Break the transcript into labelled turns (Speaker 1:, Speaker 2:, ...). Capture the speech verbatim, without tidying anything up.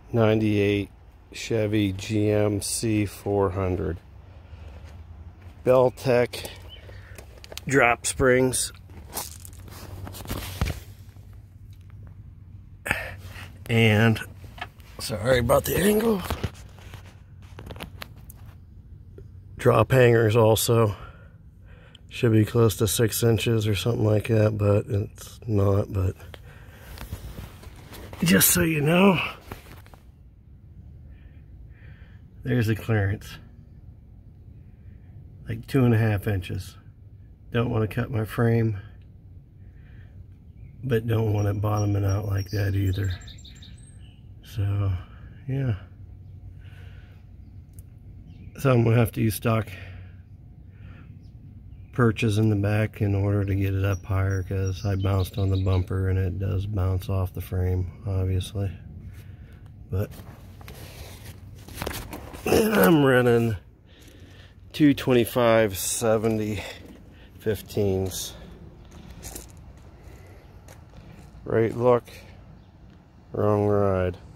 Speaker 1: ninety-eight Chevy G M C four hundred. Beltec drop springs. And, sorry about the angle, drop hangers also. Should be close to six inches or something like that, but it's not. But just so you know, there's the clearance. Like two and a half inches. Don't want to cut my frame, but don't want it bottoming out like that either. So, yeah. So I'm going to have to use stock perches in the back in order to get it up higher, because I bounced on the bumper and it does bounce off the frame, obviously. But and I'm running two twenty-five seventy fifteens. Right look, wrong ride.